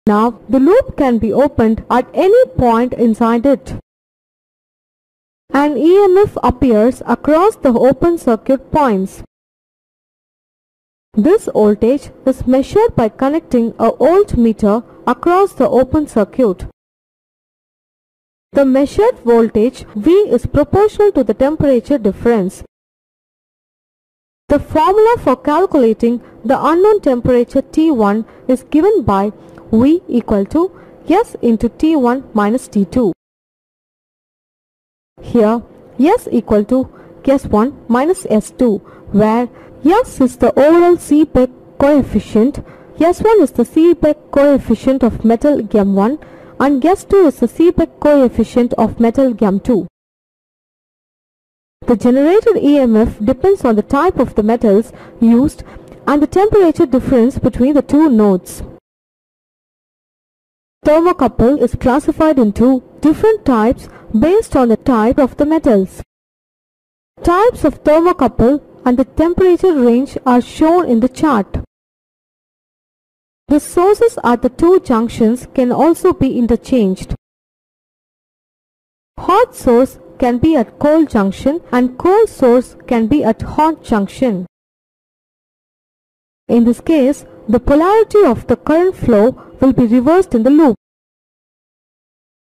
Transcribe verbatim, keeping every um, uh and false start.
Now the loop can be opened at any point inside it. An E M F appears across the open circuit points. This voltage is measured by connecting a voltmeter across the open circuit. The measured voltage V is proportional to the temperature difference. The formula for calculating the unknown temperature T one is given by V equal to S into T one minus T two. Here S equal to S one minus S two, where S is the overall Seebeck coefficient, S one is the Seebeck coefficient of metal G A M one and S two is the Seebeck coefficient of metal G A M two. The generated E M F depends on the type of the metals used and the temperature difference between the two nodes. Thermocouple is classified into different types based on the type of the metals. Types of thermocouple and the temperature range are shown in the chart. The sources at the two junctions can also be interchanged. Hot source can be at cold junction and cold source can be at hot junction. In this case, the polarity of the current flow will be reversed in the loop.